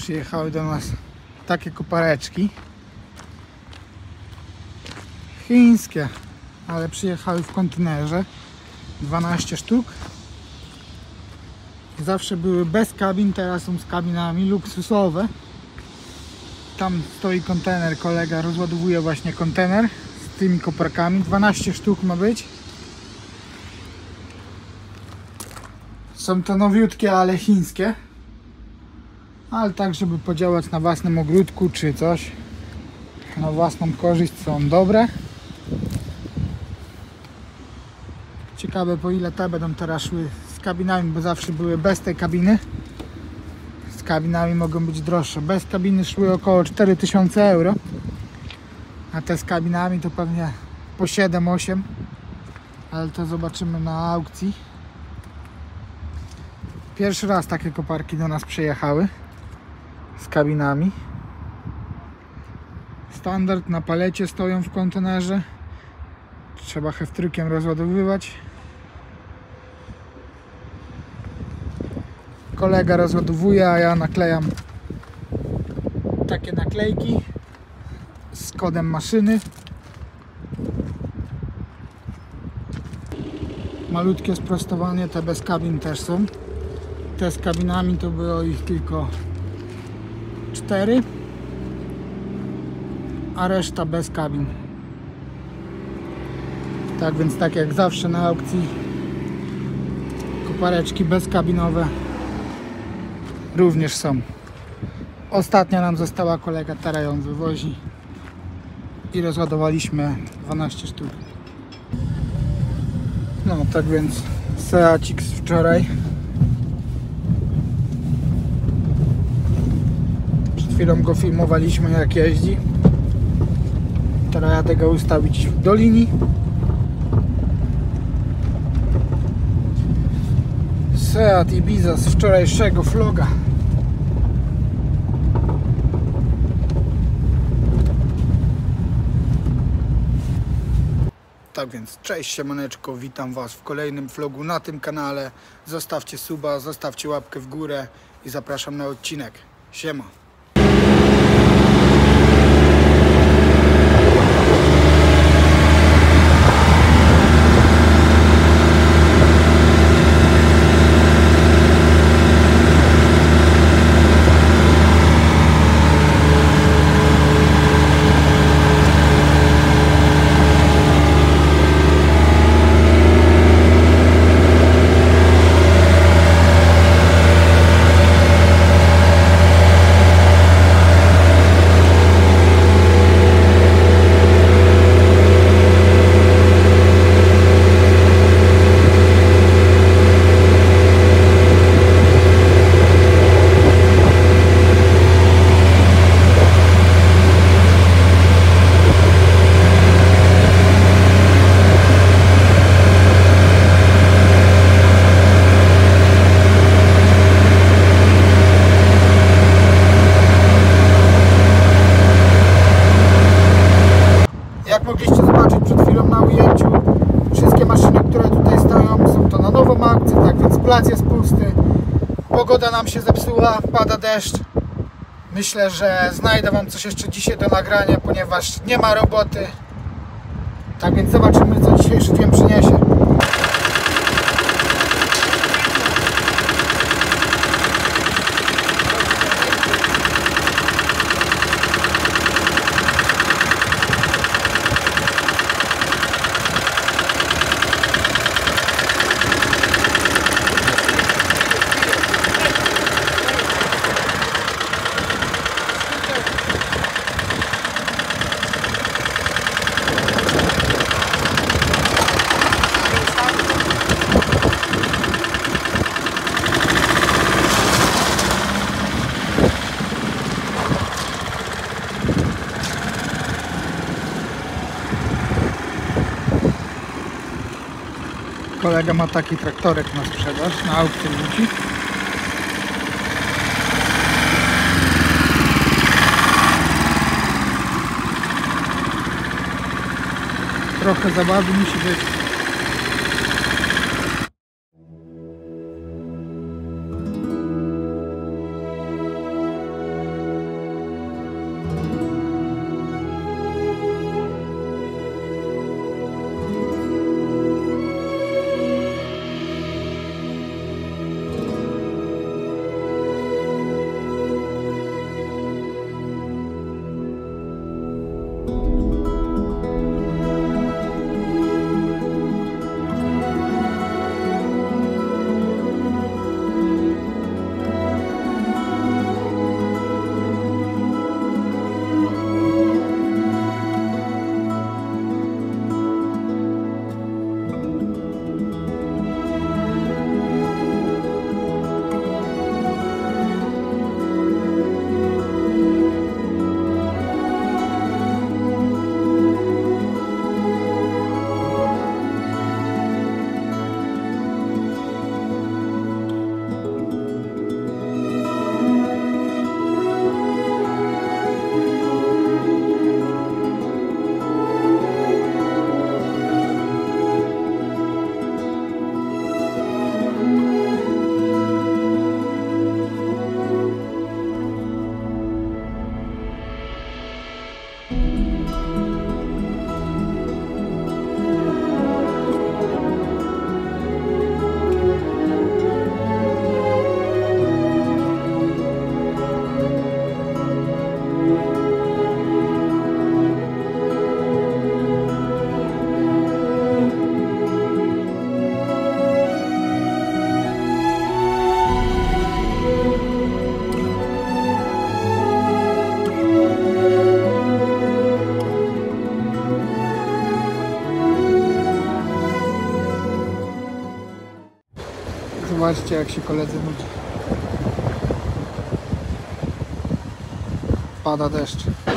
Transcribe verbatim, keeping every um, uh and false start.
Przyjechały do nas takie kopareczki chińskie, ale przyjechały w kontenerze, dwanaście sztuk. Zawsze były bez kabin, teraz są z kabinami, luksusowe. Tam stoi kontener, kolega rozładowuje właśnie kontener z tymi koparkami, dwanaście sztuk ma być. Są to nowiutkie, ale chińskie, ale tak, żeby podziałać na własnym ogródku czy coś, na własną korzyść, są dobre. Ciekawe, po ile te będą teraz szły z kabinami, bo zawsze były bez tej kabiny. Z kabinami mogą być droższe. Bez kabiny szły około cztery tysiące euro, a te z kabinami to pewnie po siedem osiem, ale to zobaczymy na aukcji. Pierwszy raz takie koparki do nas przyjechały z kabinami. Standard na palecie stoją w kontenerze. Trzeba heftrykiem rozładowywać. Kolega rozładowuje, a ja naklejam takie naklejki z kodem maszyny. Malutkie sprostowanie, te bez kabin też są. Te z kabinami to było ich tylko cztery, a reszta bez kabin. Tak więc, tak jak zawsze na aukcji, kopareczki bezkabinowe również są. Ostatnia nam została, kolega teraz ją wywozi i rozładowaliśmy dwanaście sztuk. No tak więc Seacik z wczoraj. Przed chwilą go filmowaliśmy, jak jeździ. Teraz jadę go ustawić do linii. Seat Ibiza z wczorajszego vloga. Tak więc, cześć siemaneczko, witam was w kolejnym vlogu na tym kanale. Zostawcie suba, zostawcie łapkę w górę i zapraszam na odcinek. Siema. Jak mogliście zobaczyć przed chwilą na ujęciu, wszystkie maszyny, które tutaj stoją, są to na nową akcję, tak więc plac jest pusty. Pogoda nam się zepsuła, pada deszcz. Myślę, że znajdę wam coś jeszcze dzisiaj do nagrania, ponieważ nie ma roboty. Tak więc zobaczymy, co dzisiejszy dzień przyniesie. Kolega ma taki traktorek na sprzedaż, na aukcję wrzuci. Trochę zabawy musi być. Zobaczcie, jak się koledzy nudzi. Pada deszcz.